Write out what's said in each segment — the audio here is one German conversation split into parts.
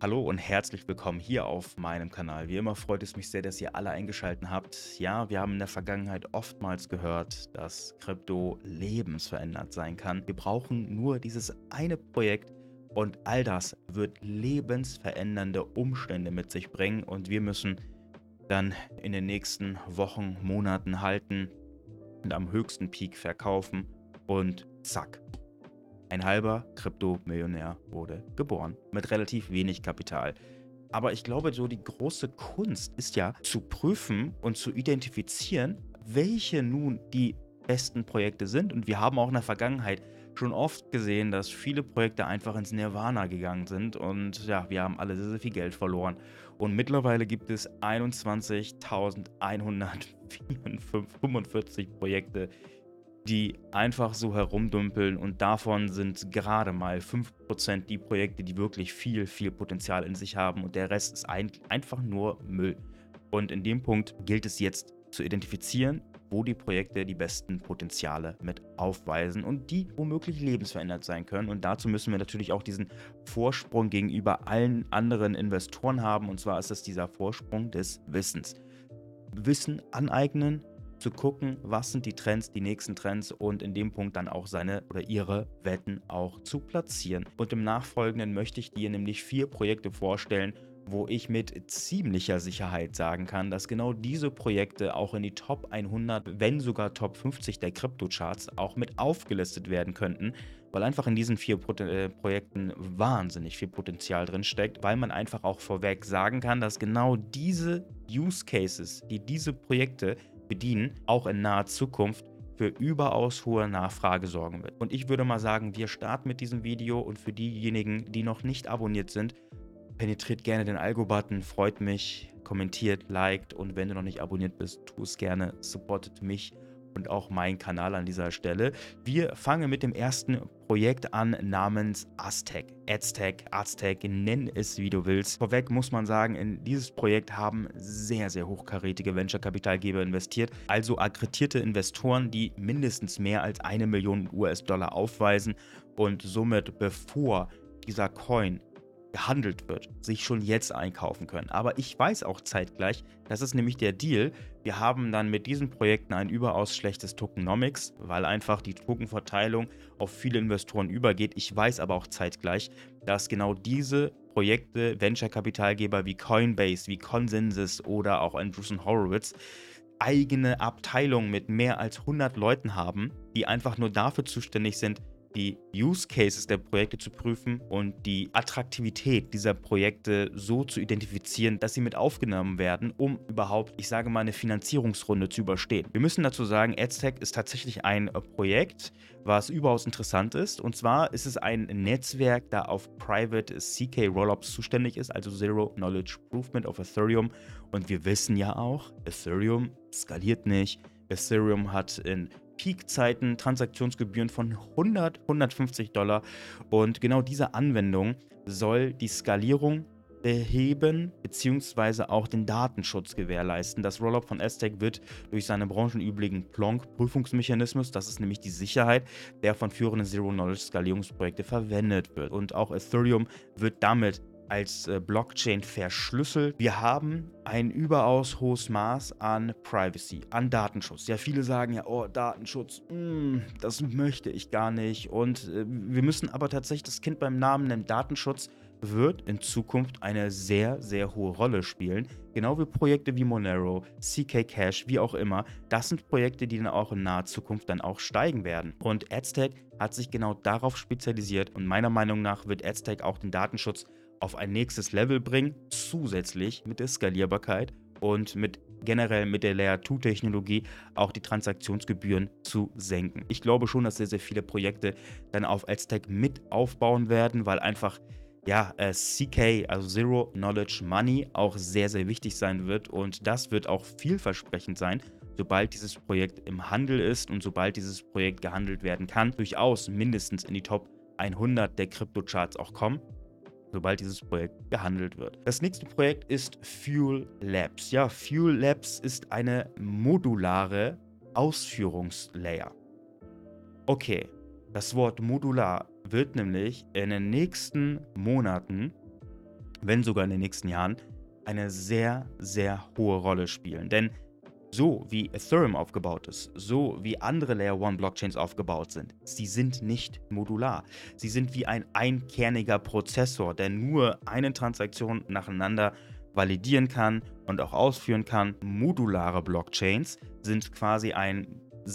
Hallo und herzlich willkommen hier auf meinem Kanal. Wie immer freut es mich sehr, dass ihr alle eingeschaltet habt. Ja, wir haben in der Vergangenheit oftmals gehört, dass Krypto lebensverändert sein kann. Wir brauchen nur dieses eine Projekt und all das wird lebensverändernde Umstände mit sich bringen und wir müssen dann in den nächsten Wochen, Monaten halten und am höchsten Peak verkaufen und zack. Ein halber Kryptomillionär wurde geboren mit relativ wenig Kapital. Aber ich glaube, so die große Kunst ist ja zu prüfen und zu identifizieren, welche nun die besten Projekte sind. Und wir haben auch in der Vergangenheit schon oft gesehen, dass viele Projekte einfach ins Nirvana gegangen sind. Und ja, wir haben alle sehr, sehr viel Geld verloren. Und mittlerweile gibt es 21.145 Projekte, die einfach so herumdümpeln und davon sind gerade mal 5% die Projekte, die wirklich viel, viel Potenzial in sich haben und der Rest ist einfach nur Müll. Und in dem Punkt gilt es jetzt zu identifizieren, wo die Projekte die besten Potenziale mit aufweisen und die womöglich lebensverändert sein können. Und dazu müssen wir natürlich auch diesen Vorsprung gegenüber allen anderen Investoren haben. Und zwar ist es dieser Vorsprung des Wissens. Wissen aneignen, zu gucken, was sind die Trends, die nächsten Trends und in dem Punkt dann auch seine oder ihre Wetten auch zu platzieren. Und im Nachfolgenden möchte ich dir nämlich 4 Projekte vorstellen, wo ich mit ziemlicher Sicherheit sagen kann, dass genau diese Projekte auch in die Top 100, wenn sogar Top 50 der Kryptocharts auch mit aufgelistet werden könnten, weil einfach in diesen 4 Projekten wahnsinnig viel Potenzial drin steckt, weil man einfach auch vorweg sagen kann, dass genau diese Use Cases, die diese Projekte bedienen, auch in naher Zukunft für überaus hohe Nachfrage sorgen wird. Und ich würde mal sagen, wir starten mit diesem Video und für diejenigen, die noch nicht abonniert sind, penetriert gerne den Algo-Button, freut mich, kommentiert, liked und wenn du noch nicht abonniert bist, tu es gerne, supportet mich und auch meinen Kanal an dieser Stelle. Wir fangen mit dem ersten Projekt an namens Aztec. Aztec, nenn es wie du willst. Vorweg muss man sagen, in dieses Projekt haben sehr, sehr hochkarätige Venture-Kapitalgeber investiert, also akkreditierte Investoren, die mindestens mehr als 1 Million US-Dollar aufweisen und somit, bevor dieser Coin gehandelt wird, sich schon jetzt einkaufen können. Aber ich weiß auch zeitgleich, das ist nämlich der Deal. Wir haben dann mit diesen Projekten ein überaus schlechtes Tokenomics, weil einfach die Tokenverteilung auf viele Investoren übergeht. Ich weiß aber auch zeitgleich, dass genau diese Projekte Venture-Kapitalgeber wie Coinbase, wie Consensys oder auch Andreessen Horowitz eigene Abteilungen mit mehr als 100 Leuten haben, die einfach nur dafür zuständig sind, die Use Cases der Projekte zu prüfen und die Attraktivität dieser Projekte so zu identifizieren, dass sie mit aufgenommen werden, um überhaupt, ich sage mal, eine Finanzierungsrunde zu überstehen. Wir müssen dazu sagen, Aztec ist tatsächlich ein Projekt, was überaus interessant ist. Und zwar ist es ein Netzwerk, da auf Private CK Rollups zuständig ist, also Zero Knowledge Provement of Ethereum. Und wir wissen ja auch, Ethereum skaliert nicht. Ethereum hat in Peak-Zeiten Transaktionsgebühren von 150 $. Und genau diese Anwendung soll die Skalierung beheben bzw. auch den Datenschutz gewährleisten. Das Rollup von Aztec wird durch seine branchenüblichen Plonk-Prüfungsmechanismus, das ist nämlich die Sicherheit, der von führenden Zero-Knowledge-Skalierungsprojekte verwendet wird. Und auch Ethereum wird damit als Blockchain verschlüsselt. Wir haben ein überaus hohes Maß an Privacy, an Datenschutz. Ja, viele sagen ja, oh, Datenschutz, das möchte ich gar nicht. Und wir müssen aber tatsächlich das Kind beim Namen nennen. Datenschutz wird in Zukunft eine sehr, sehr hohe Rolle spielen. Genau wie Projekte wie Monero, CK Cash, wie auch immer. Das sind Projekte, die dann auch in naher Zukunft dann auch steigen werden. Und Aztec hat sich genau darauf spezialisiert und meiner Meinung nach wird Aztec auch den Datenschutz auf ein nächstes Level bringen, zusätzlich mit der Skalierbarkeit und generell mit der Layer-2-Technologie auch die Transaktionsgebühren zu senken. Ich glaube schon, dass sehr, sehr viele Projekte dann auf Aztec mit aufbauen werden, weil einfach ja, CK, also Zero Knowledge Money, auch sehr, sehr wichtig sein wird und das wird auch vielversprechend sein, sobald dieses Projekt im Handel ist und sobald dieses Projekt gehandelt werden kann, durchaus mindestens in die Top 100 der Kryptocharts auch kommen, sobald dieses Projekt gehandelt wird. Das nächste Projekt ist Fuel Labs. Ja, Fuel Labs ist eine modulare Ausführungslayer. Okay, das Wort modular wird nämlich in den nächsten Monaten wenn sogar in den nächsten Jahren, eine sehr, sehr hohe Rolle spielen. Denn so wie Ethereum aufgebaut ist, so wie andere Layer 1 Blockchains aufgebaut sind, sie sind nicht modular. Sie sind wie ein einkerniger Prozessor, der nur eine Transaktion nacheinander validieren kann und auch ausführen kann. Modulare Blockchains sind quasi ein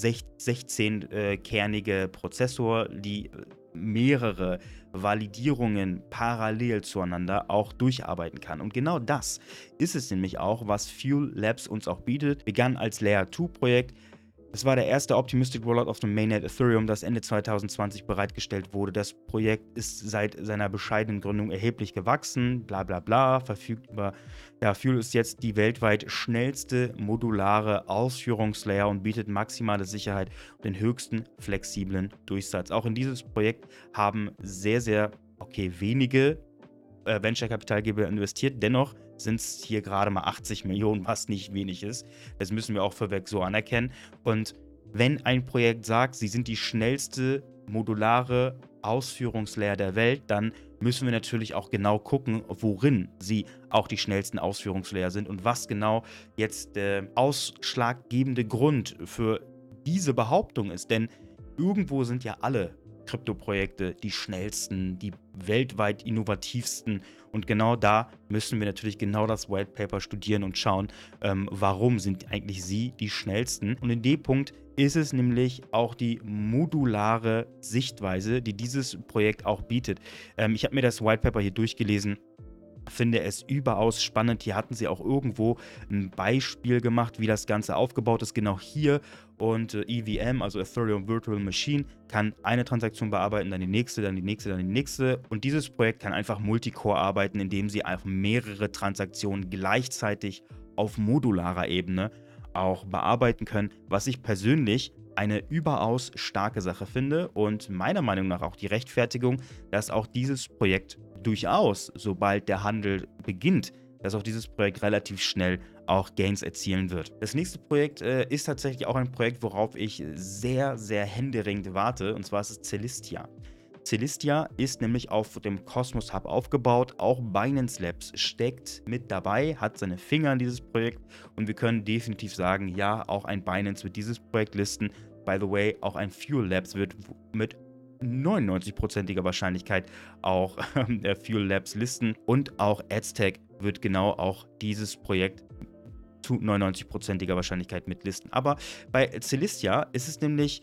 16-kernige Prozessor, die mehrere Validierungen parallel zueinander auch durcharbeiten kann. Und genau das ist es nämlich auch, was Fuel Labs uns auch bietet. Begann als Layer 2 Projekt. Es war der erste Optimistic Rollout auf dem Mainnet Ethereum, das Ende 2020 bereitgestellt wurde. Das Projekt ist seit seiner bescheidenen Gründung erheblich gewachsen, bla bla bla, verfügt über, ja, Fuel ist jetzt die weltweit schnellste modulare Ausführungslayer und bietet maximale Sicherheit und den höchsten flexiblen Durchsatz. Auch in dieses Projekt haben sehr, sehr, okay, wenige Venture-Kapitalgeber investiert. Dennoch sind es hier gerade mal 80 Millionen, was nicht wenig ist. Das müssen wir auch vorweg so anerkennen. Und wenn ein Projekt sagt, sie sind die schnellste modulare Ausführungslayer der Welt, dann müssen wir natürlich auch genau gucken, worin sie auch die schnellsten Ausführungslayer sind und was genau jetzt der ausschlaggebende Grund für diese Behauptung ist. Denn irgendwo sind ja alle Krypto-Projekte die schnellsten, die weltweit innovativsten. Und genau da müssen wir natürlich genau das White Paper studieren und schauen, warum sind eigentlich sie die schnellsten. Und in dem Punkt ist es nämlich auch die modulare Sichtweise, die dieses Projekt auch bietet. Ich habe mir das White Paper hier durchgelesen. Finde es überaus spannend. Hier hatten sie auch irgendwo ein Beispiel gemacht, wie das Ganze aufgebaut ist, genau hier. Und EVM, also Ethereum Virtual Machine, kann eine Transaktion bearbeiten, dann die nächste, dann die nächste, dann die nächste. Und dieses Projekt kann einfach Multicore arbeiten, indem sie einfach mehrere Transaktionen gleichzeitig auf modularer Ebene auch bearbeiten können, was ich persönlich eine überaus starke Sache finde und meiner Meinung nach auch die Rechtfertigung, dass auch dieses Projekt durchaus, sobald der Handel beginnt, dass auch dieses Projekt relativ schnell auch Gains erzielen wird. Das nächste Projekt ist tatsächlich auch ein Projekt, worauf ich sehr, sehr händeringend warte, und zwar ist es Celestia. Celestia ist nämlich auf dem Cosmos Hub aufgebaut, auch Binance Labs steckt mit dabei, hat seine Finger in dieses Projekt und wir können definitiv sagen, ja, auch ein Binance wird dieses Projekt listen. By the way, auch ein Fuel Labs wird mit 99%iger Wahrscheinlichkeit auch Fuel Labs listen und auch Aztec wird genau auch dieses Projekt zu 99%iger Wahrscheinlichkeit mitlisten. Aber bei Celestia ist es nämlich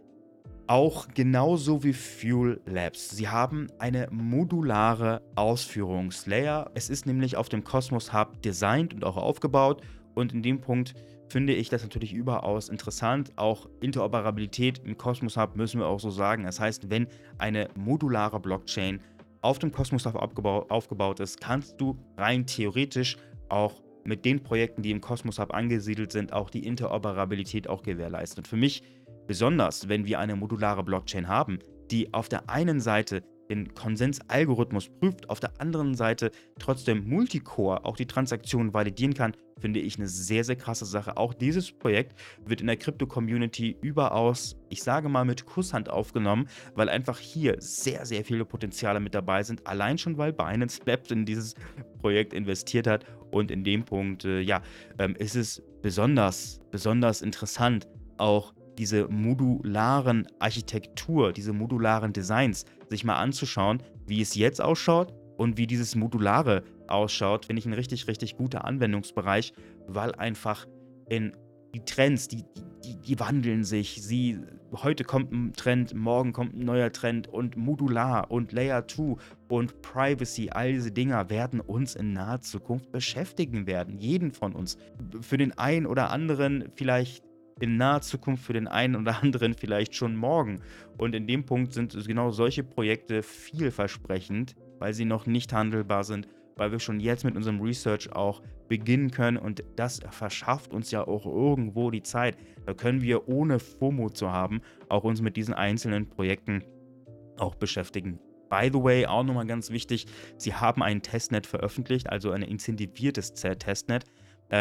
auch genauso wie Fuel Labs. Sie haben eine modulare Ausführungslayer. Es ist nämlich auf dem Cosmos Hub designt und auch aufgebaut. Und in dem Punkt finde ich das natürlich überaus interessant. Auch Interoperabilität im Cosmos Hub müssen wir auch so sagen. Das heißt, wenn eine modulare Blockchain auf dem Cosmos Hub aufgebaut ist, kannst du rein theoretisch auch mit den Projekten, die im Cosmos Hub angesiedelt sind, auch die Interoperabilität auch gewährleisten. Und für mich besonders, wenn wir eine modulare Blockchain haben, die auf der einen Seite den Konsensalgorithmus prüft, auf der anderen Seite trotzdem Multicore auch die Transaktionen validieren kann, finde ich eine sehr, sehr krasse Sache. Auch dieses Projekt wird in der Krypto-Community überaus, ich sage mal, mit Kusshand aufgenommen, weil einfach hier sehr, sehr viele Potenziale mit dabei sind. Allein schon, weil Binance Labs in dieses Projekt investiert hat. Und in dem Punkt, ist es besonders interessant, auch diese modularen Architektur, diese modularen Designs sich mal anzuschauen, wie es jetzt ausschaut und wie dieses Modulare ausschaut, finde ich ein richtig, richtig guter Anwendungsbereich, weil einfach die Trends, die wandeln sich. Heute kommt ein Trend, morgen kommt ein neuer Trend und Modular und Layer 2 und Privacy, all diese Dinger werden uns in naher Zukunft beschäftigen werden. Jeden von uns. Für den einen oder anderen vielleicht in naher Zukunft, für den einen oder anderen vielleicht schon morgen. Und in dem Punkt sind genau solche Projekte vielversprechend, weil sie noch nicht handelbar sind, weil wir schon jetzt mit unserem Research auch beginnen können und das verschafft uns ja auch irgendwo die Zeit. Da können wir, ohne FOMO zu haben, auch uns mit diesen einzelnen Projekten auch beschäftigen. By the way, auch nochmal ganz wichtig, sie haben ein Testnet veröffentlicht, also ein incentiviertes Testnet.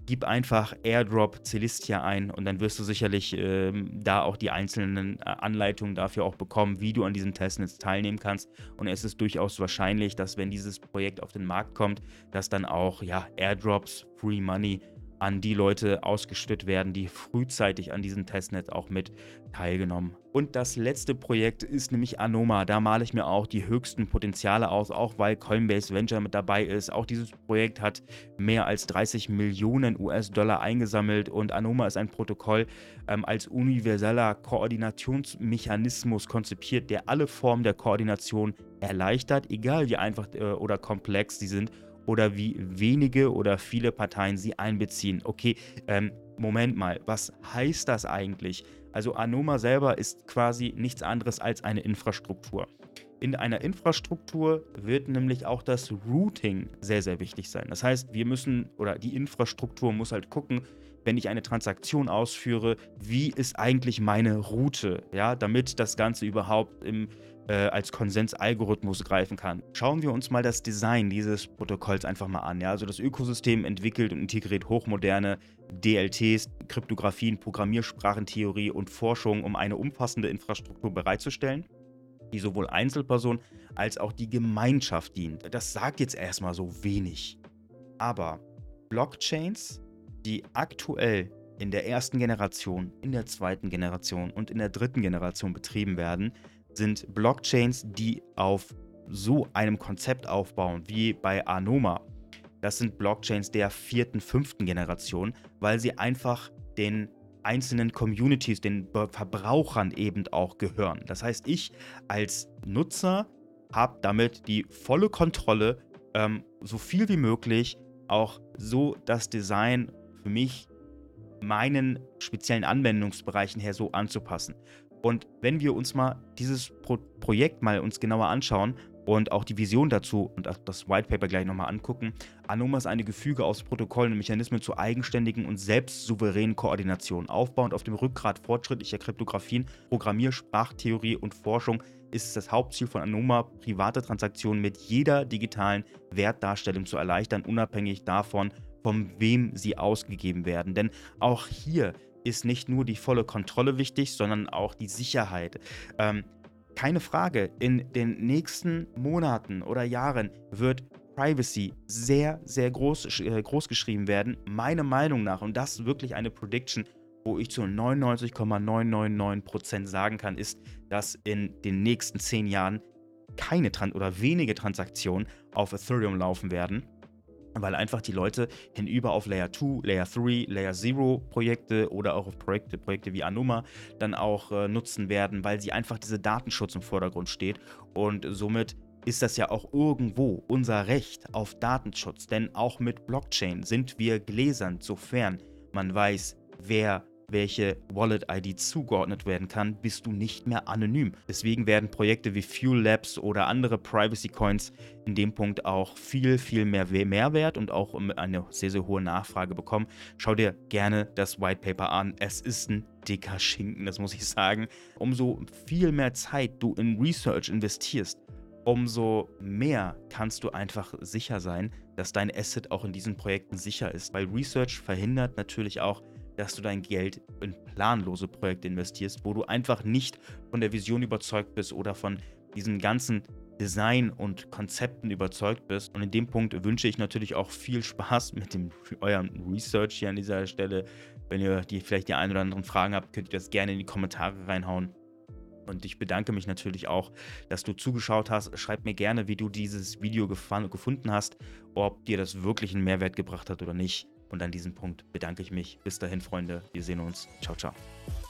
gib einfach Airdrop Celestia ein und dann wirst du sicherlich da auch die einzelnen Anleitungen dafür auch bekommen, wie du an diesem Testnetz teilnehmen kannst. Und es ist durchaus wahrscheinlich, dass wenn dieses Projekt auf den Markt kommt, dass dann auch ja, Airdrops, Free Money an die Leute ausgeschüttet werden, die frühzeitig an diesem Testnet auch mit teilgenommen. Und das letzte Projekt ist nämlich Anoma. Da male ich mir auch die höchsten Potenziale aus, auch weil Coinbase Venture mit dabei ist. Auch dieses Projekt hat mehr als 30 Millionen US-Dollar eingesammelt und Anoma ist ein Protokoll als universeller Koordinationsmechanismus konzipiert, der alle Formen der Koordination erleichtert, egal wie einfach oder komplex sie sind oder wie wenige oder viele Parteien sie einbeziehen. Okay, Moment mal, was heißt das eigentlich? Also Anoma selber ist quasi nichts anderes als eine Infrastruktur. In einer Infrastruktur wird nämlich auch das Routing sehr, sehr wichtig sein. Das heißt, wir müssen oder die Infrastruktur muss halt gucken, wenn ich eine Transaktion ausführe, wie ist eigentlich meine Route, ja, damit das Ganze überhaupt als Konsensalgorithmus greifen kann. Schauen wir uns mal das Design dieses Protokolls einfach mal an. Ja? Also das Ökosystem entwickelt und integriert hochmoderne DLTs, Kryptographien, Programmiersprachentheorie und Forschung, um eine umfassende Infrastruktur bereitzustellen, die sowohl Einzelpersonen als auch die Gemeinschaft dient. Das sagt jetzt erstmal so wenig. Aber Blockchains, die aktuell in der ersten Generation, in der zweiten Generation und in der dritten Generation betrieben werden, sind Blockchains, die auf so einem Konzept aufbauen wie bei Anoma. Das sind Blockchains der vierten, fünften Generation, weil sie einfach den einzelnen Communities, den Verbrauchern eben auch gehören. Das heißt, ich als Nutzer habe damit die volle Kontrolle, so viel wie möglich auch so das Design für mich meinen speziellen Anwendungsbereichen her so anzupassen. Und wenn wir uns mal dieses Projekt mal uns genauer anschauen und auch die Vision dazu und auch das White Paper gleich nochmal angucken, Anoma ist eine Gefüge aus Protokollen und Mechanismen zur eigenständigen und selbstsouveränen Koordination. Aufbauend auf dem Rückgrat fortschrittlicher Kryptographien, Programmiersprachtheorie und Forschung ist es das Hauptziel von Anoma, private Transaktionen mit jeder digitalen Wertdarstellung zu erleichtern, unabhängig davon, von wem sie ausgegeben werden. Denn auch hier ist nicht nur die volle Kontrolle wichtig, sondern auch die Sicherheit. Keine Frage, in den nächsten Monaten oder Jahren wird Privacy sehr, sehr groß geschrieben werden, meiner Meinung nach. Und das ist wirklich eine Prediction, wo ich zu 99,999% sagen kann, ist, dass in den nächsten 10 Jahren keine oder wenige Transaktionen auf Ethereum laufen werden, weil einfach die Leute hinüber auf Layer 2, Layer 3, Layer 0 Projekte oder auch auf Projekte wie Anoma dann auch nutzen werden, weil sie einfach dieser Datenschutz im Vordergrund steht und somit ist das ja auch irgendwo unser Recht auf Datenschutz, denn auch mit Blockchain sind wir gläsern, sofern man weiß, wer welche Wallet-ID zugeordnet werden kann, bist du nicht mehr anonym. Deswegen werden Projekte wie Fuel Labs oder andere Privacy-Coins in dem Punkt auch viel, viel mehr Mehrwert und auch eine sehr, sehr hohe Nachfrage bekommen. Schau dir gerne das White Paper an. Es ist ein dicker Schinken, das muss ich sagen. Umso viel mehr Zeit du in Research investierst, umso mehr kannst du einfach sicher sein, dass dein Asset auch in diesen Projekten sicher ist. Weil Research verhindert natürlich auch, dass du dein Geld in planlose Projekte investierst, wo du einfach nicht von der Vision überzeugt bist oder von diesem ganzen Design und Konzepten überzeugt bist. Und in dem Punkt wünsche ich natürlich auch viel Spaß mit eurem Research hier an dieser Stelle. Wenn ihr vielleicht die ein oder anderen Fragen habt, könnt ihr das gerne in die Kommentare reinhauen. Und ich bedanke mich natürlich auch, dass du zugeschaut hast. Schreib mir gerne, wie du dieses Video gefunden hast, ob dir das wirklich einen Mehrwert gebracht hat oder nicht. Und an diesem Punkt bedanke ich mich. Bis dahin, Freunde. Wir sehen uns. Ciao, ciao.